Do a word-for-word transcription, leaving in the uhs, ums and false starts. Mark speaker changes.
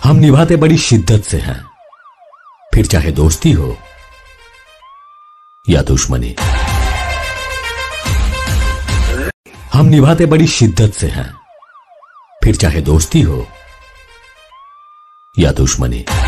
Speaker 1: हम निभाते बड़ी शिद्दत से हैं, फिर चाहे दोस्ती हो या दुश्मनी। हम निभाते बड़ी शिद्दत से हैं, फिर चाहे दोस्ती हो या दुश्मनी।